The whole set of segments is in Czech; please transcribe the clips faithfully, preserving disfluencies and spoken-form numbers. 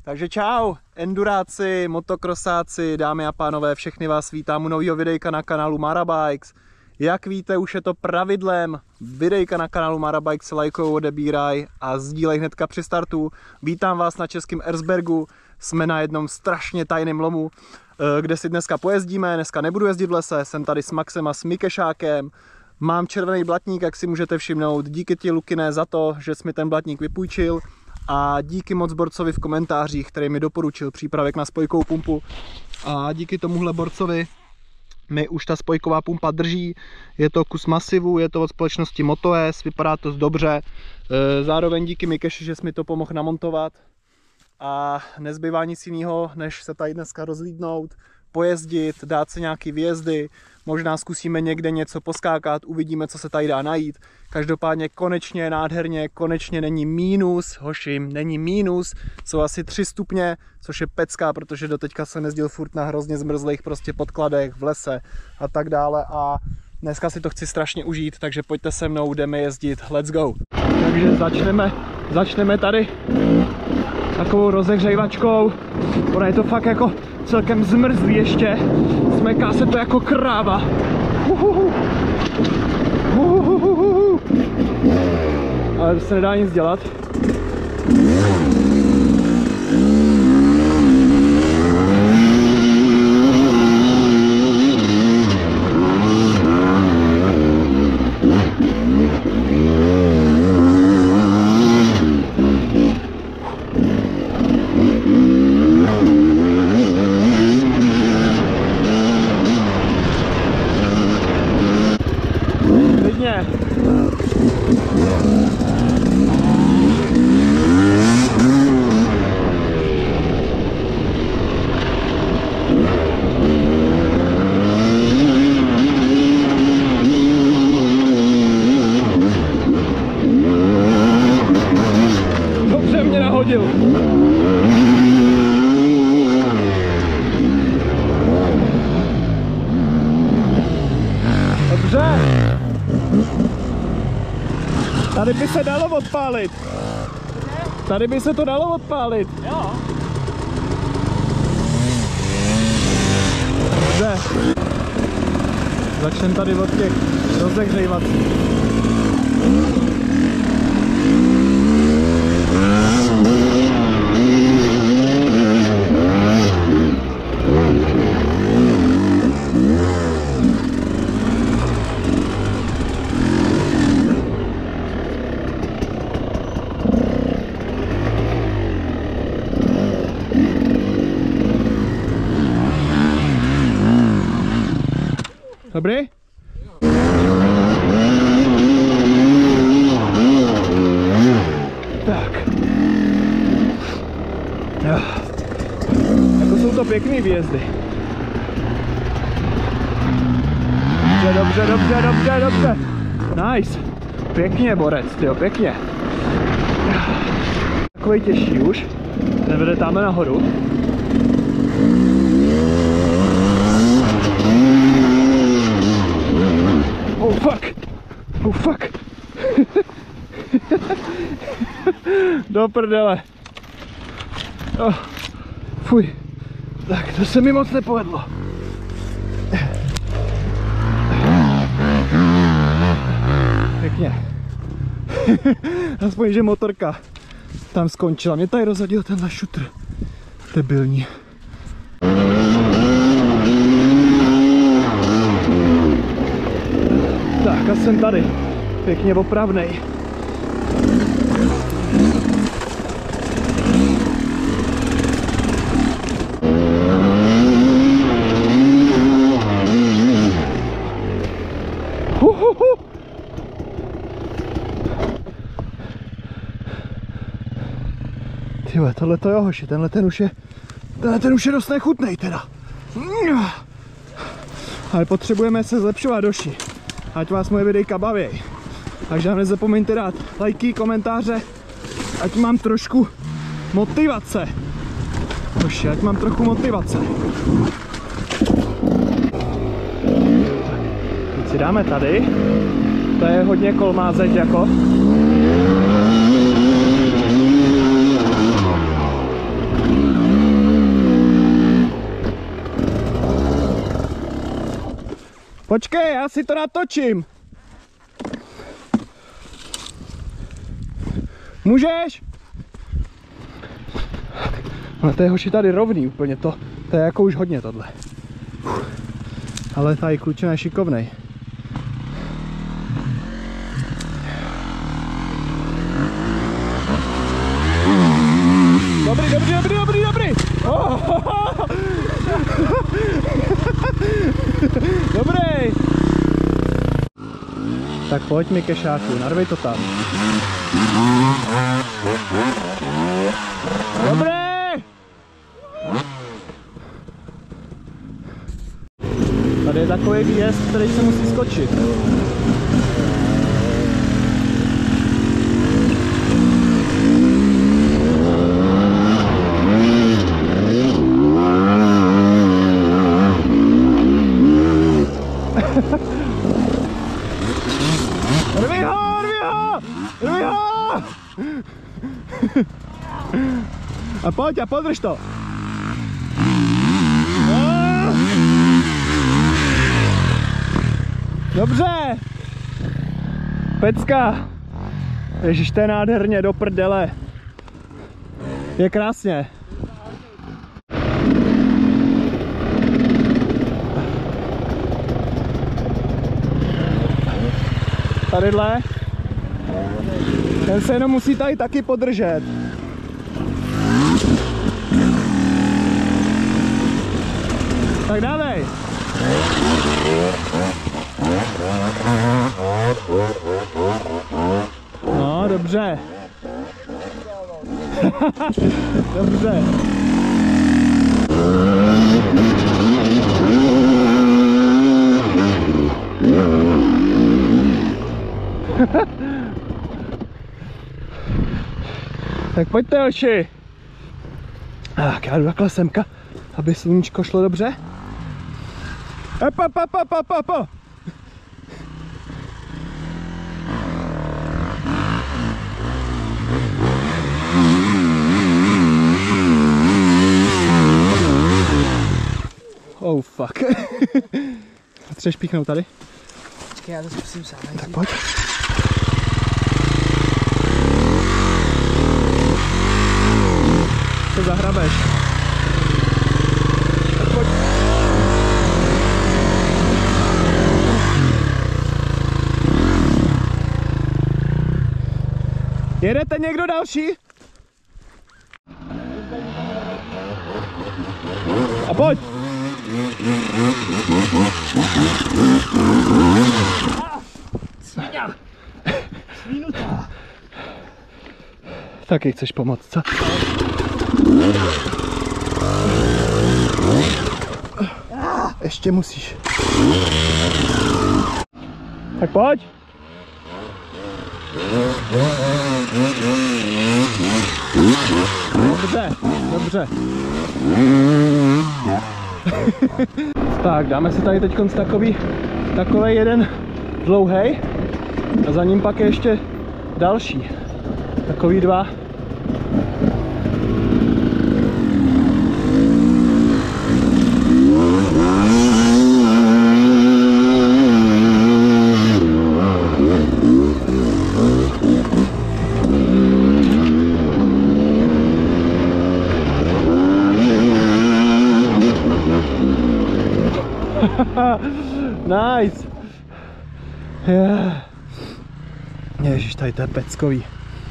Takže čau, enduráci, motokrosáci, dámy a pánové, všechny vás vítám u nového videjka na kanálu Marabikes. Jak víte, už je to pravidlem, videjka na kanálu Marabikes se lajkujou, odebíraj a sdílej hnedka při startu. Vítám vás na českém Erzbergu, jsme na jednom strašně tajném lomu, kde si dneska pojezdíme. Dneska nebudu jezdit v lese, jsem tady s Maxem a s Mikešákem. Mám červený blatník, jak si můžete všimnout. Díky ti, Lukine, za to, že jsi mi ten blatník vypůjčil. A díky moc borcovi v komentářích, který mi doporučil přípravek na spojkovou pumpu. A díky tomuhle borcovi mi už ta spojková pumpa drží. Je to kus masivu, je to od společnosti MotoS, vypadá to dobře. Zároveň díky Mikeši, že jsi mi to pomohl namontovat. A nezbývá nic jiného, než se tady dneska rozlídnout, pojezdit, dát si nějaký výjezdy. Možná zkusíme někde něco poskákat, uvidíme, co se tady dá najít. Každopádně konečně, nádherně, konečně není mínus, hoši, není mínus, jsou asi tři stupně, což je pecka, protože doteďka jsem jezdil furt na hrozně zmrzlých prostě podkladech, v lese a tak dále. A dneska si to chci strašně užít, takže pojďte se mnou, jdeme jezdit, let's go. Takže začneme, začneme tady takovou rozehřívačkou. Ona je to fakt jako celkem zmrzlý ještě. Smeká se to jako kráva. Uhuhu. Uhuhu. Ale to se nedá nic dělat. Dobře mě nahodil. Dobře. Tady by se dalo odpálit. Tady by se to dalo odpálit. Jo. Dobře. Začneme tady od těch rozehřívací. Dobrý? Tak. Jako jsou to pěkný výjezdy. Dobře, dobře, dobře, dobře, dobře. Nice. Pěkně, borec, tyjo, pěkně. Takovej těžší už. Ten vede tamhle nahoru. Oh fuck! Oh fuck! Do prdele! Oh, fuj! Tak to se mi moc nepovedlo. Pěkně. Aspoň, že motorka tam skončila. Mě tady rozhodil tenhle šutr. Debilní. Tak a jsem tady, pěkně opravnej. Uhuhu. Tyhle, tohle to je hoši, tenhle ten už je, tenhle ten už je dost nechutnej teda. Ale potřebujeme se zlepšovat, hoši. Ať vás moje videjka baví. Takže nám nezapomeňte dát lajky, komentáře, ať mám trošku motivace. Hoši, ať mám trochu motivace. Teď si dáme tady. To je hodně kolmázeť jako. Počkej, já si to natočím. Můžeš? Ale to je hoši tady rovný úplně, to, to je jako už hodně tohle. Ale tady klučina je šikovnej. Dobrý, dobrý, dobrý, dobrý, dobrý. Oh. Dobrý. Tak pojď mi kešáku, narvej to tam. Dobrý. Tady je takový výjezd, který se musí skočit. Rvi ho, rvi ho, rvi ho! A pojď a podrž to. Dobře. Pecka. Ježiš, to je nádherně, do prdele. Je krásně. Tadyhle. Ten se jenom musí tady taky podržet. Tak dávej. No, dobře. Dobře. Tak pojďte, hoši. Tak já jdu takhle semka, aby sluníčko šlo dobře. Epa, pa, pa, pa, pa, pa. Oh fuck. Potřebuješ píchnout tady? Počkej, já to zkusím sám. Tak pojď. Co zahrabeš? Tak pojď. Jedete někdo další? A pojď! Svíňa! Svínuta! Taky chceš pomoct, co? Ještě musíš. Tak pojď! Dobře, dobře. Tak, dáme si tady teď takový, takový jeden dlouhej a za ním pak je ještě další. Takový dva. Nice! Yeah. Ježiš, tady to je peckový.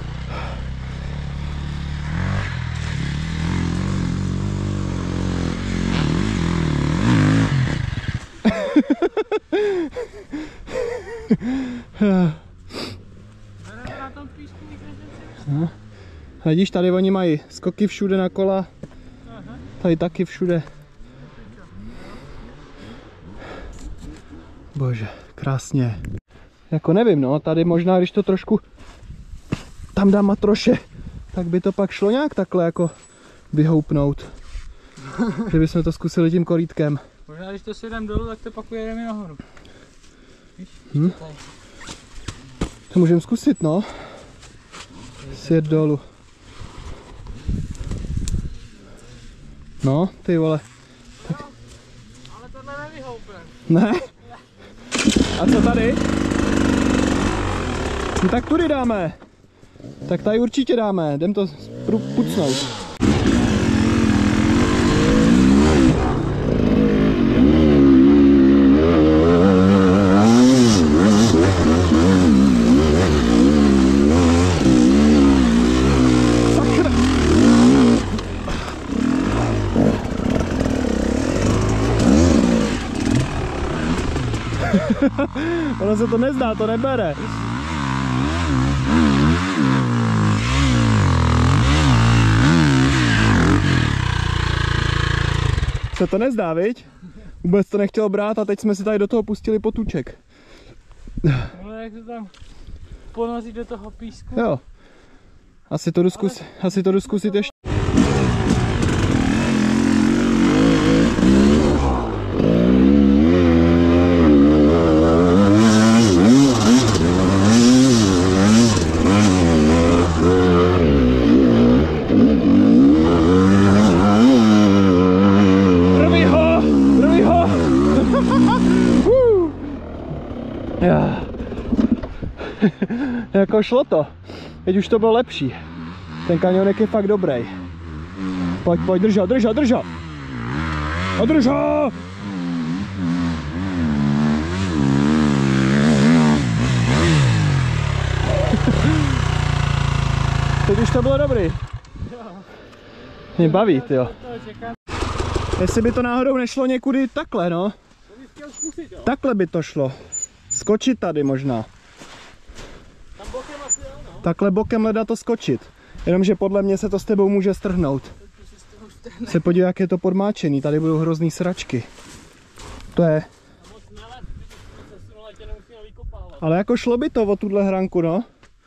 No. Vidíš, tady oni mají skoky všude na kola. Tady taky všude. Bože, krásně. Jako nevím, no, tady možná, když to trošku tam dám matroše, tak by to pak šlo nějak takhle jako vyhoupnout. Že bychom to zkusili tím korítkem. Možná, když to sjedeme dolů, tak to pak ujedeme nahoru. Víš, hm? To můžeme zkusit, no. Sjet dolů. No, ty vole. No, ale tohle nevyhoupem. Ne? A co tady? No tak tudy dáme. Tak tady určitě dáme, jdem to pucnout. Ono se to nezdá, to nebere. Se to nezdá, viď? Vůbec to nechtělo brát a teď jsme si tady do toho pustili potůček. No jak se tam ponoří do toho písku. Jo. Asi to jdu, zkus, asi to jdu zkusit ještě. Jako šlo to. Teď už to bylo lepší. Ten kanionek je fakt dobrý. Pojď, pojď, držo, držo, držo. A držo! Teď už to bylo dobrý. Mě baví, jo. Jestli by to náhodou nešlo někudy takhle, no. Takhle by to šlo. Skočit tady možná. Takhle bokem leda to skočit. Jenomže podle mě se to s tebou může strhnout. Se podívej, jak je to podmáčený. Tady budou hrozný sračky. To je. Ale jako šlo by to o tuhle hranku, no.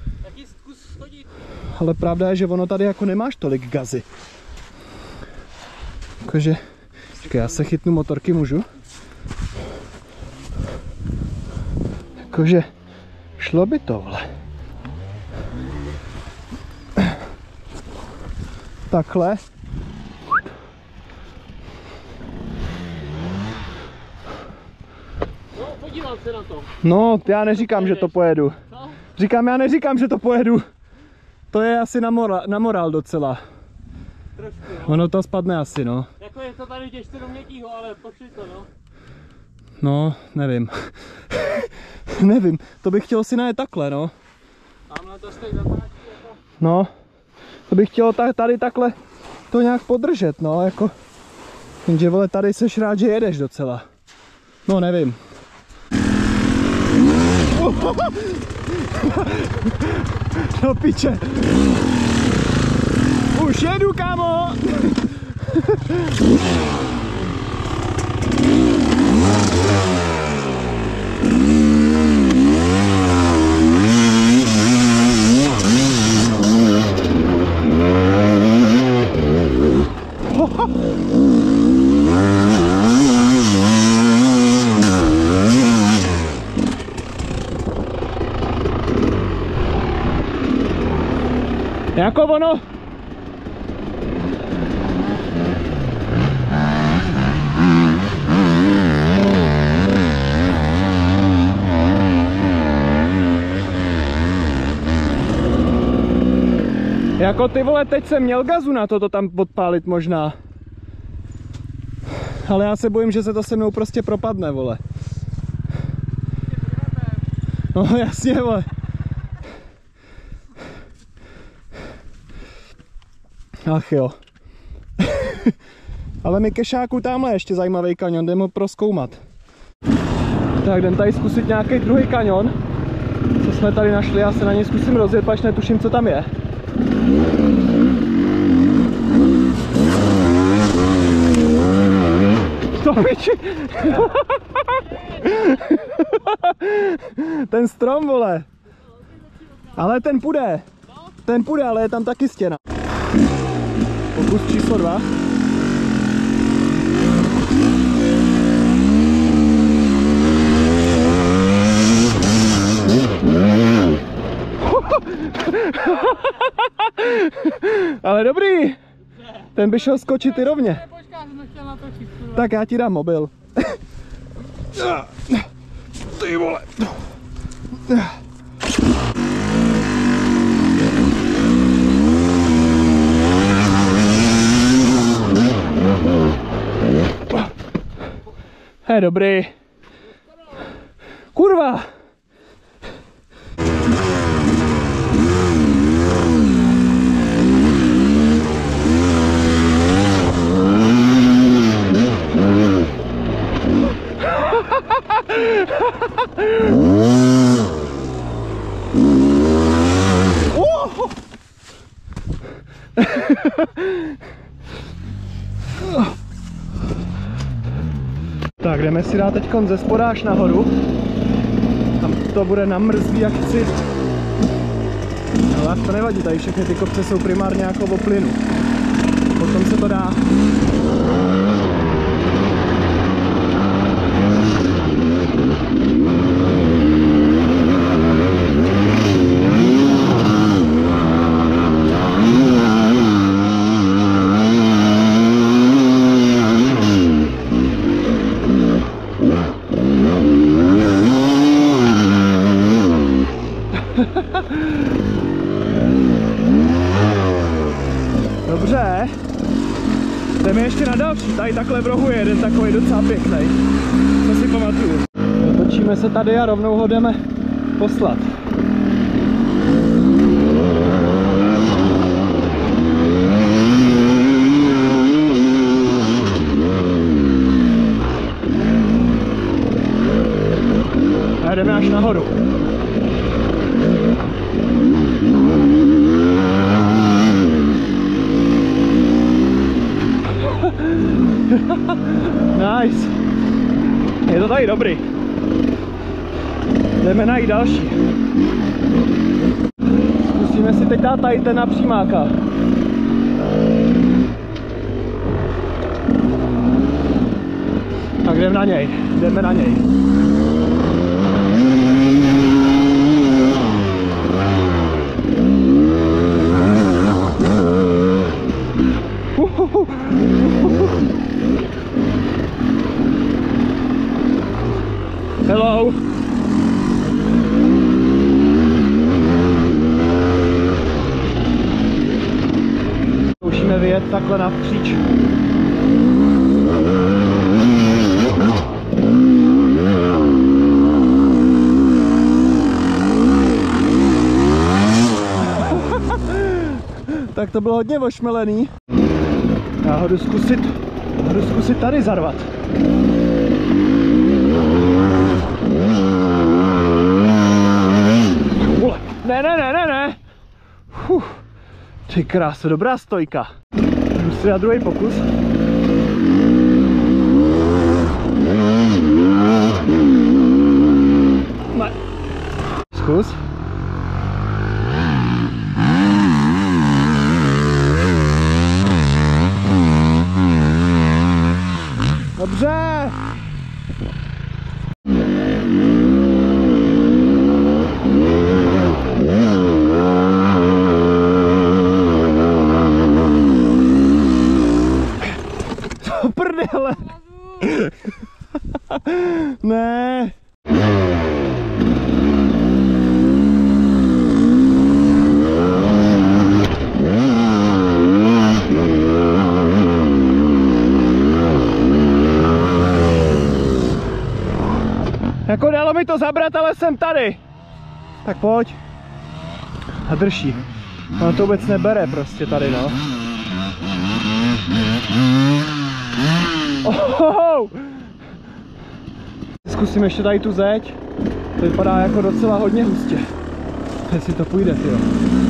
Ale pravda je, že ono tady jako nemáš tolik gazy. Jakože. Čekaj, já se chytnu motorky, můžu? Jakože. Šlo by to, vole. Takhle. No, podívám se na to. No, já neříkám, že to pojedu. Co? Říkám, já neříkám, že to pojedu. To je asi na, mora, na morál docela. Trošku, no. Ono to spadne asi, no. Jako je to tady těžce do měkkýho, ale pošli to, no. No, nevím. Nevím, to bych chtěl si najet takhle, no. Tamhle to stojí zatáčí jako... No, to bych chtěl tady takhle to nějak podržet, no, jako. Jenže, vole, tady seš rád, že jedeš docela. No, nevím. Do piče. Už jedu, kámo. Jako ono? Jako ty vole, teď jsem měl gazu na to to tam podpálit možná. Ale já se bojím, že se to se mnou prostě propadne, vole. No jasně, vole. Ach jo. Ale my kešáku tamhle ještě zajímavý kanion, jdeme ho prozkoumat. Tak jdem tady zkusit nějaký druhý kanion, co jsme tady našli, já se na něj zkusím rozjet, pač netuším, co tam je. To piči. Ten strom, vole. Ale ten půjde. Ten půjde, ale je tam taky stěna. Pokus číslo dva. Ale dobrý. Ten by šel skočit i rovně. Tak já ti dám mobil. Ty vole. Je dobrý. Kurva. Tak jdeme si dát teď ze spoda až nahoru. Tam to bude namrzlý jak chci. Ale to nevadí, tady všechny ty kopce jsou primárně jako o plynu. Potom se to dá. Dobře, jdeme ještě na další, tady takhle v rohu je jeden takový docela pěkný, co si pamatuju. Otočíme se tady a rovnou ho jdeme poslat. A jdeme až nahoru. Nice. Je to tady dobrý. Jdeme najít další. Zkusíme si teď dát tady ten na přímáka. Tak jdeme na něj. Jdeme na něj. Hello. Musíme vyjet takhle napříč. Tak to bylo hodně ošmelený. Já ho jdu zkusit, ho jdu zkusit tady zarvat. Ne, ne, ne, ne, ne. Uf, ty krása, dobrá stojka. Jdu si na druhý pokus. Ne. Zkus. Dobře. Prdele. Ne. Jako dalo mi to zabrat, ale jsem tady. Tak pojď. A drží. Ono to vůbec nebere prostě tady, no. Oh! Zkusím ještě tady tu zeď. To vypadá jako docela hodně hustě. Jestli to půjde, tyjo.